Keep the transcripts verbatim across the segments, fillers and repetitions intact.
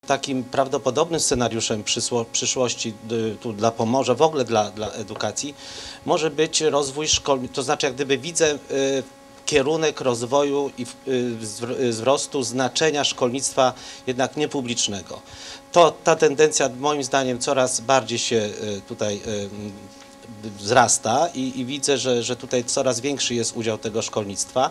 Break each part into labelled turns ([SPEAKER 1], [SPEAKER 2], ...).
[SPEAKER 1] takim prawdopodobnym scenariuszem przyszłości tu dla Pomorza, w ogóle dla, dla edukacji, może być rozwój szkolnictwa, to znaczy jak gdyby widzę kierunek rozwoju i wzrostu znaczenia szkolnictwa jednak niepublicznego. To ta tendencja moim zdaniem coraz bardziej się tutaj wzrasta i, i widzę, że, że tutaj coraz większy jest udział tego szkolnictwa.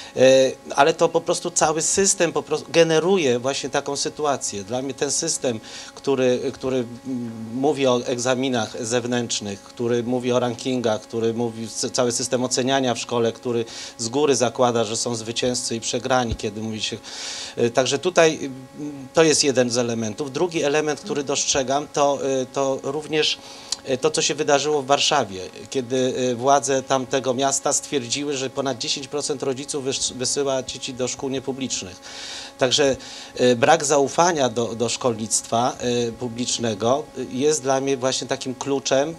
[SPEAKER 1] Ale to po prostu cały system po prostu generuje właśnie taką sytuację. Dla mnie ten system, który, który mówi o egzaminach zewnętrznych, który mówi o rankingach, który mówi cały system oceniania w szkole, który z góry zakłada, że są zwycięzcy i przegrani, kiedy mówi się. Także tutaj to jest jeden z elementów. Drugi element, który dostrzegam, to, to również to, co się wydarzyło w Warszawie, kiedy władze tamtego miasta stwierdziły, że ponad dziesięć procent rodziców wysyła dzieci do szkół niepublicznych. Także brak zaufania do, do szkolnictwa publicznego jest dla mnie właśnie takim kluczem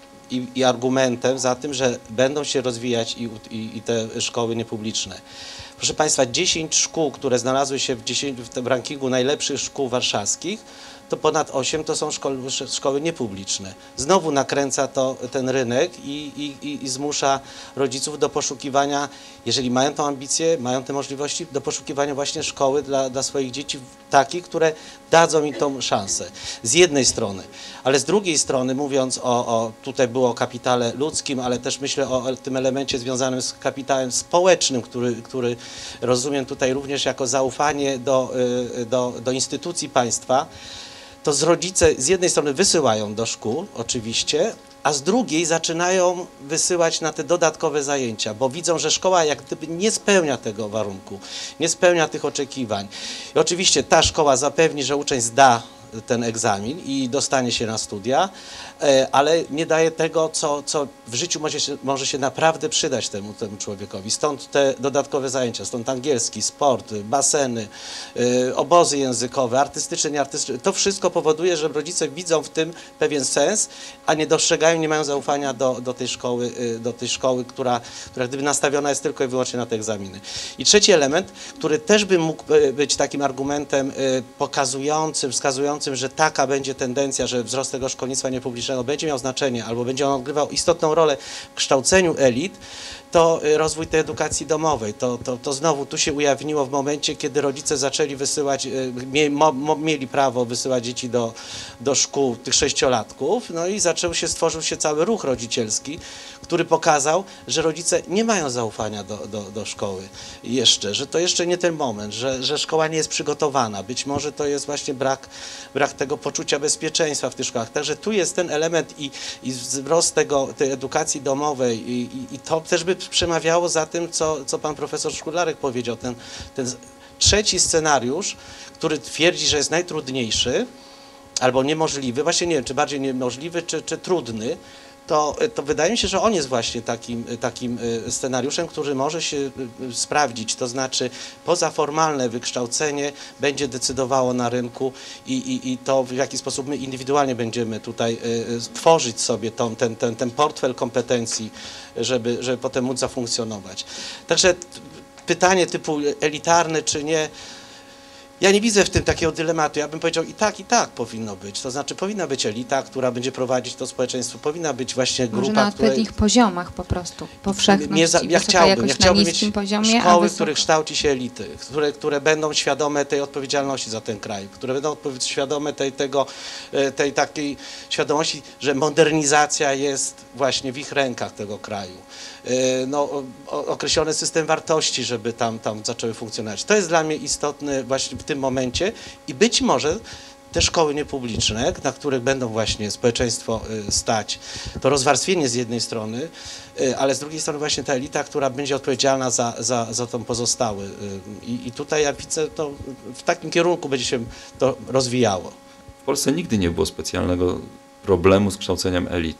[SPEAKER 1] i, i argumentem za tym, że będą się rozwijać i, i, i te szkoły niepubliczne. Proszę Państwa, dziesięć szkół, które znalazły się w, dziesięć, w tym rankingu najlepszych szkół warszawskich, to ponad osiem to są szkoły, szkoły niepubliczne. Znowu nakręca to ten rynek i, i, i zmusza rodziców do poszukiwania, jeżeli mają tą ambicję, mają te możliwości, do poszukiwania właśnie szkoły dla, dla swoich dzieci takich, które dadzą im tą szansę. Z jednej strony, ale z drugiej strony mówiąc o, o tutaj było o kapitale ludzkim, ale też myślę o tym elemencie związanym z kapitałem społecznym, który, który rozumiem tutaj również jako zaufanie do, do, do instytucji państwa, to z rodzice z jednej strony wysyłają do szkół, oczywiście, a z drugiej zaczynają wysyłać na te dodatkowe zajęcia, bo widzą, że szkoła jak gdyby nie spełnia tego warunku, nie spełnia tych oczekiwań. I oczywiście ta szkoła zapewni, że uczeń zda ten egzamin i dostanie się na studia, ale nie daje tego, co, co w życiu może się, może się naprawdę przydać temu, temu człowiekowi. Stąd te dodatkowe zajęcia, stąd angielski, sport, baseny, obozy językowe, artystyczne, nieartystyczne. To wszystko powoduje, że rodzice widzą w tym pewien sens, a nie dostrzegają, nie mają zaufania do, do tej szkoły, do tej szkoły, która, która gdyby nastawiona jest tylko i wyłącznie na te egzaminy. I trzeci element, który też by mógł być takim argumentem pokazującym, wskazującym, że taka będzie tendencja, że wzrost tego szkolnictwa niepublicznego będzie miał znaczenie albo będzie on odgrywał istotną rolę w kształceniu elit, to rozwój tej edukacji domowej. To, to, to znowu tu się ujawniło w momencie, kiedy rodzice zaczęli wysyłać, mie, mo, mo, mieli prawo wysyłać dzieci do, do szkół tych sześciolatków, no i zaczął się, stworzył się cały ruch rodzicielski, który pokazał, że rodzice nie mają zaufania do, do, do szkoły jeszcze, że to jeszcze nie ten moment, że, że szkoła nie jest przygotowana. Być może to jest właśnie brak, brak tego poczucia bezpieczeństwa w tych szkołach. Także tu jest ten element i, i wzrost tego, tej edukacji domowej i, i, i to też by przemawiało za tym, co, co pan profesor Szkudlarek powiedział. Ten, ten trzeci scenariusz, który twierdzi, że jest najtrudniejszy albo niemożliwy, właśnie nie wiem, czy bardziej niemożliwy, czy, czy trudny, To, to wydaje mi się, że on jest właśnie takim, takim scenariuszem, który może się sprawdzić, to znaczy pozaformalne wykształcenie będzie decydowało na rynku i, i, i to w jaki sposób my indywidualnie będziemy tutaj tworzyć sobie tą, ten, ten, ten portfel kompetencji, żeby, żeby potem móc zafunkcjonować. Także pytanie typu elitarne czy nie, ja nie widzę w tym takiego dylematu. Ja bym powiedział i tak, i tak powinno być. To znaczy powinna być elita, która będzie prowadzić to społeczeństwo, powinna być właśnie grupa,
[SPEAKER 2] może na odpowiednich
[SPEAKER 1] której...
[SPEAKER 2] poziomach po prostu, powszechność
[SPEAKER 1] za... ja chciałbym, ja chciałbym mieć
[SPEAKER 2] poziomie,
[SPEAKER 1] szkoły, w których kształci się elity, które, które będą świadome tej odpowiedzialności za ten kraj, które będą świadome tej, tego, tej takiej świadomości, że modernizacja jest właśnie w ich rękach tego kraju. No, określony system wartości, żeby tam, tam zaczęły funkcjonować. To jest dla mnie istotne właśnie w tym momencie i być może te szkoły niepubliczne, na których będą właśnie społeczeństwo stać, to rozwarstwienie z jednej strony, ale z drugiej strony właśnie ta elita, która będzie odpowiedzialna za, za, za tą pozostały. I, I tutaj ja widzę, to w takim kierunku będzie się to rozwijało.
[SPEAKER 3] W Polsce nigdy nie było specjalnego problemu z kształceniem elit.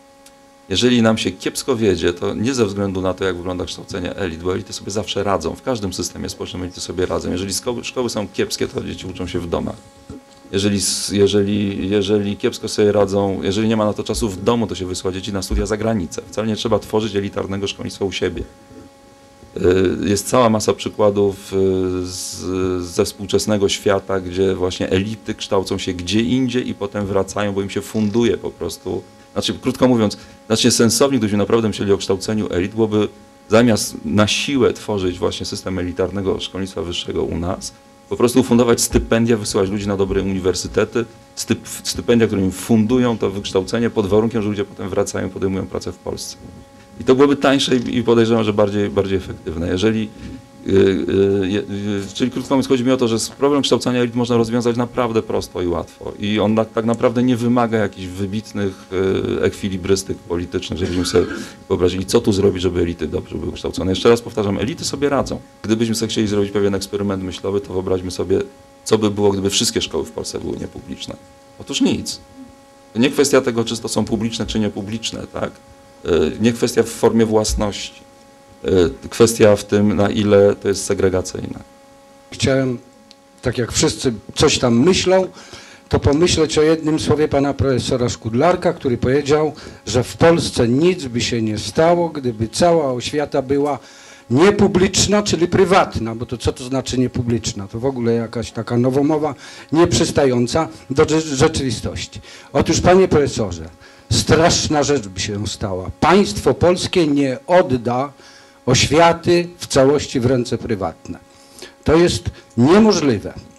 [SPEAKER 3] Jeżeli nam się kiepsko wiedzie, to nie ze względu na to, jak wygląda kształcenie elit, bo elity sobie zawsze radzą. W każdym systemie społecznym elity sobie radzą. Jeżeli szkoły są kiepskie, to dzieci uczą się w domach. Jeżeli, jeżeli, jeżeli kiepsko sobie radzą, jeżeli nie ma na to czasu w domu, to się wysyła dzieci na studia za granicę. Wcale nie trzeba tworzyć elitarnego szkolnictwa u siebie. Jest cała masa przykładów z, ze współczesnego świata, gdzie właśnie elity kształcą się gdzie indziej i potem wracają, bo im się funduje po prostu. Znaczy, krótko mówiąc, znacznie sensownie, gdybyśmy naprawdę myśleli o kształceniu elit, byłoby zamiast na siłę tworzyć właśnie system elitarnego szkolnictwa wyższego u nas, po prostu fundować stypendia, wysyłać ludzi na dobre uniwersytety, styp, stypendia, które im fundują to wykształcenie pod warunkiem, że ludzie potem wracają, podejmują pracę w Polsce. I to byłoby tańsze i podejrzewam, że bardziej, bardziej efektywne. Jeżeli, yy, yy, yy, czyli krótko mówiąc, chodzi mi o to, że problem kształcenia elit można rozwiązać naprawdę prosto i łatwo. I on tak, tak naprawdę nie wymaga jakichś wybitnych yy, ekwilibrystyk politycznych, żebyśmy sobie wyobrazili, co tu zrobić, żeby elity dobrze były kształcone. Jeszcze raz powtarzam, elity sobie radzą. Gdybyśmy sobie chcieli zrobić pewien eksperyment myślowy, to wyobraźmy sobie, co by było, gdyby wszystkie szkoły w Polsce były niepubliczne. Otóż nic. To nie kwestia tego, czy to są publiczne, czy niepubliczne, tak? Nie kwestia w formie własności, kwestia w tym, na ile to jest segregacyjne.
[SPEAKER 4] Chciałem, tak jak wszyscy coś tam myślą, to pomyśleć o jednym słowie pana profesora Szkudlarka, który powiedział, że w Polsce nic by się nie stało, gdyby cała oświata była niepubliczna, czyli prywatna, bo to co to znaczy niepubliczna? To w ogóle jakaś taka nowomowa, nieprzystająca do rzeczywistości. Otóż, panie profesorze, straszna rzecz by się stała. Państwo polskie nie odda oświaty w całości w ręce prywatne. To jest niemożliwe.